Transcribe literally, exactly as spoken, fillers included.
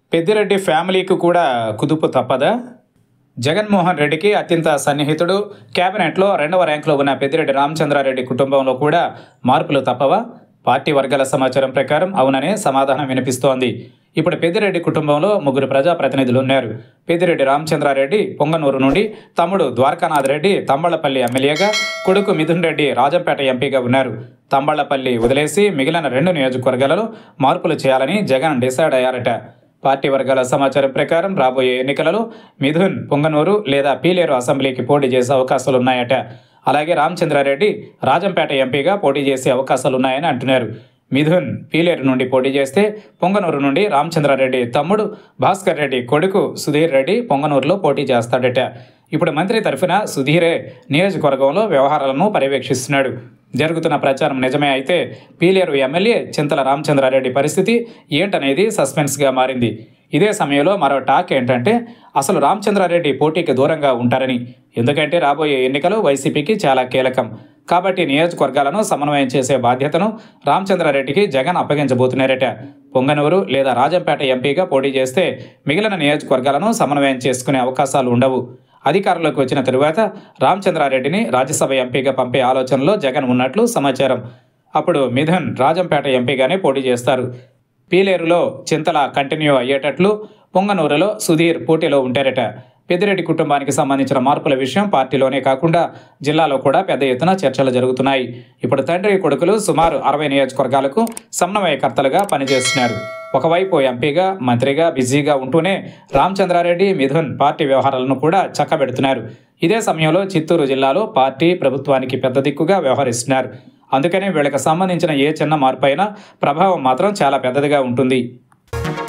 పెద్దిరెడ్డి ఫ్యామిలీకి కూడా కుదుపు తప్పదా? జగన్మోహన్ రెడ్డికి అత్యంత సన్నిహితుడు, కేబినెట్లో రెండవ ర్యాంకులో ఉన్న పెద్దిరెడ్డి రామచంద్రారెడ్డి కుటుంబంలో కూడా మార్పులు తప్పవా? పార్టీ వర్గాల సమాచారం ప్రకారం అవుననే సమాధానం వినిపిస్తోంది. ఇప్పుడు పెద్దిరెడ్డి కుటుంబంలో ముగ్గురు ప్రజాప్రతినిధులు ఉన్నారు. పెద్దిరెడ్డి రామచంద్రారెడ్డి పొంగనూరు నుండి, తమ్ముడు ద్వారకానాథ్ రెడ్డి తంబళ్లపల్లి ఎమ్మెల్యేగా, కొడుకు మిథున్ రెడ్డి రాజంపేట ఎంపీగా ఉన్నారు. తంబళ్లపల్లి వదిలేసి మిగిలిన రెండు నియోజకవర్గాలలో మార్పులు చేయాలని జగన్ డిసైడ్ అయ్యారట. పార్టీ వర్గాల సమాచారం ప్రకారం రాబోయే ఎన్నికలలో మిథున్ పొంగనూరు లేదా పీలేరు అసెంబ్లీకి పోటీ చేసే అవకాశాలున్నాయట. అలాగే రామచంద్రారెడ్డి రాజంపేట ఎంపీగా పోటీ చేసే అవకాశాలున్నాయని అంటున్నారు. మిథున్ పీలేరు నుండి పోటీ చేస్తే పొంగనూరు నుండి రామచంద్రారెడ్డి తమ్ముడు భాస్కర్ రెడ్డి కొడుకు సుధీర్ రెడ్డి పొంగనూరులో పోటీ చేస్తాడట. ఇప్పుడు మంత్రి తరఫున సుధీరే నియోజకవర్గంలో వ్యవహారాలను పర్యవేక్షిస్తున్నాడు. జరుగుతున్న ప్రచారం నిజమే అయితే పీలేరు ఎమ్మెల్యే చింతల రామచంద్రారెడ్డి పరిస్థితి ఏంటనేది సస్పెన్స్గా మారింది. ఇదే సమయంలో మరో టాక్ ఏంటంటే అసలు రామచంద్రారెడ్డి పోటీకి దూరంగా ఉంటారని. ఎందుకంటే రాబోయే ఎన్నికలు వైసీపీకి చాలా కీలకం. కాబట్టి నియోజకవర్గాలను సమన్వయం చేసే బాధ్యతను రామచంద్రారెడ్డికి జగన్ అప్పగించబోతున్నారట. పొంగనూరు లేదా రాజంపేట ఎంపీగా పోటీ చేస్తే మిగిలిన నియోజకవర్గాలను సమన్వయం చేసుకునే అవకాశాలు ఉండవు. అధికారంలోకి వచ్చిన తరువాత రామచంద్రారెడ్డిని రాజ్యసభ ఎంపీగా పంపే ఆలోచనలో జగన్ ఉన్నట్లు సమాచారం. అప్పుడు మిథున్ రాజంపేట ఎంపీగానే పోటీ చేస్తారు. పీలేరులో చింతల కంటిన్యూ అయ్యేటట్లు, పొంగనూరులో సుధీర్ పోటీలో ఉంటారట. పెద్దిరెడ్డి కుటుంబానికి సంబంధించిన మార్పుల విషయం పార్టీలోనే కాకుండా జిల్లాలో కూడా పెద్ద ఎత్తున చర్చలు జరుగుతున్నాయి. ఇప్పుడు తండ్రి కొడుకులు సుమారు అరవై నియోజకవర్గాలకు సమన్వయకర్తలుగా పనిచేస్తున్నారు. ఒకవైపు ఎంపీగా మంత్రిగా బిజీగా ఉంటూనే రామచంద్రారెడ్డి మిథున్ పార్టీ వ్యవహారాలను కూడా చక్కబెడుతున్నారు. ఇదే సమయంలో చిత్తూరు జిల్లాలో పార్టీ ప్రభుత్వానికి పెద్ద దిక్కుగా వ్యవహరిస్తున్నారు. అందుకనే వీళ్ళకి సంబంధించిన ఏ చిన్న మార్పు అయినా ప్రభావం మాత్రం చాలా పెద్దదిగా ఉంటుంది.